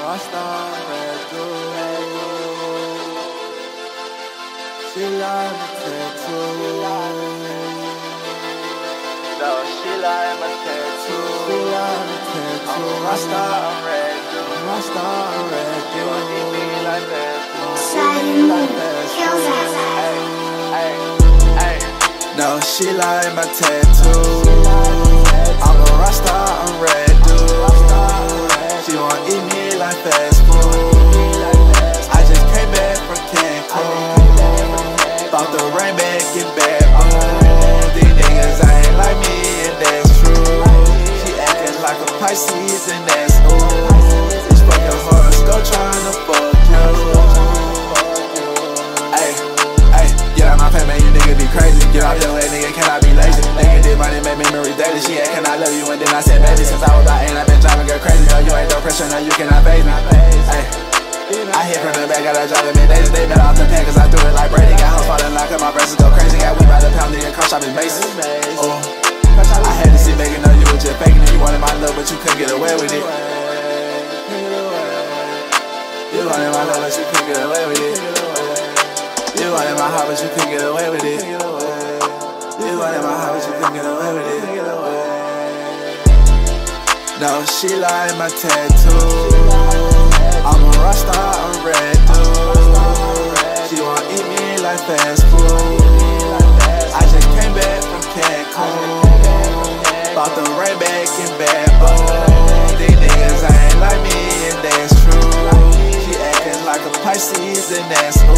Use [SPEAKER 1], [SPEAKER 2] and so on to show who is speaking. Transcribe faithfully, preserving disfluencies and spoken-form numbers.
[SPEAKER 1] Rasta red gold. She like my tattoo. No, she like my tattoo. She like my tattoo. I'm a Rasta red gold. Rasta red gold. You want to be like that?
[SPEAKER 2] Slidinmoon kills us.
[SPEAKER 1] Hey, hey, hey. No, she like my tattoo. I'm a Rasta, I'm red dude. She wanna eat me like fast food. I just came back from Cancun. Bought the rain back in bad mood. These niggas ain't like me and that's true. She acting like a Pisces and that's ooh. This fucking horoscope tryna fuck you. Ay, ay, get out my face, man, you niggas be crazy. Get off your head, nigga, can I be lazy? Nigga did money, make memories daily. She ain't, can I love you? And then I said, baby, since I was about eight, I been driving girl crazy. No, you ain't no pressure, no, you cannot phase me. Ay, I hit from the back, got a job in mid-days. They bet off the pen, cause I threw it like Brady. Got hoes falling like my braces go crazy. Got weed by the pound, nigga, car shop is basic. Oh, I had to see Megan know you was just faking it. You wanted my love, but you couldn't get away with it. You wanted my love, but you couldn't get away with it. You wanted my heart, but you couldn't get away with it. You wanted my heart, but you couldn't get away with it. No, she like my tattoo. I'm a Rasta, I'm red dude. She wanna eat me like fast food. I just came back from Cancun. Bought the rain back in bad mood. These niggas ain't like me and that's true. She acting like a Pisces and that's ooh.